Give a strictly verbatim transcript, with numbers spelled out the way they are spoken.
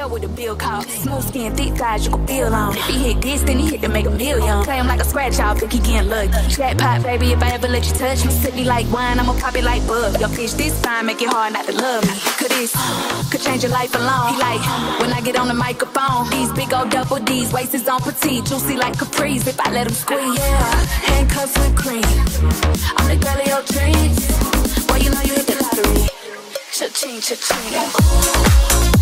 tell what the bill cost. Smooth skin, thick thighs, you can feel on. If he hit this, then he hit to make a million. Play him like a scratch off, think he getting lucky. Jackpot, baby, if I ever let you touch me. Sip me like wine, I'ma pop it like bug. Your fish this time, make it hard not to love me. Cause this could change your life alone. He like, when I get on the microphone, these big old double D's, waist is on petite, juicy like Caprice. If I let him squeeze, yeah, handcuffs with cream. I'm the girl of your dreams. Boy, you know you hit the lottery. Cha-ching, cha-ching.